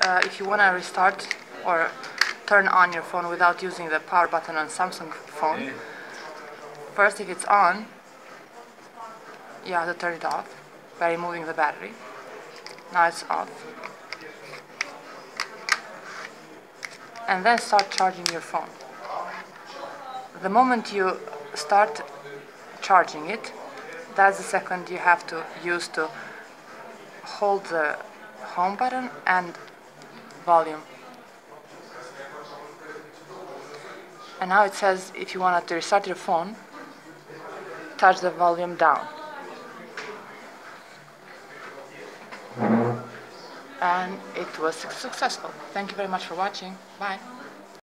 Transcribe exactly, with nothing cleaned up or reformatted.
uh, if you want to restart or turn on your phone without using the power button on Samsung phone, first, if it's on, you have to turn it off by removing the battery. Now it's off. And then start charging your phone. The moment you start charging it, that's the second you have to use to hold the home button and volume. And now it says if you wanted to restart your phone, touch the volume down. And it was successful. Thank you very much for watching. Bye.